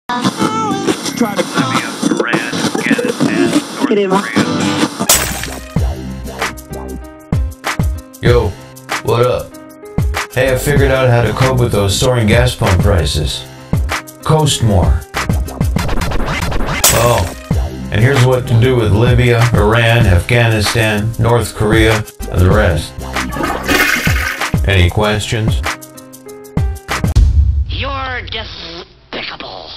Try to Libya, Iran, Afghanistan, North Korea. Yo, what up? Hey, I figured out how to cope with those soaring gas pump prices. Coast more. Oh, and here's what to do with Libya, Iran, Afghanistan, North Korea, and the rest. Any questions? You're despicable.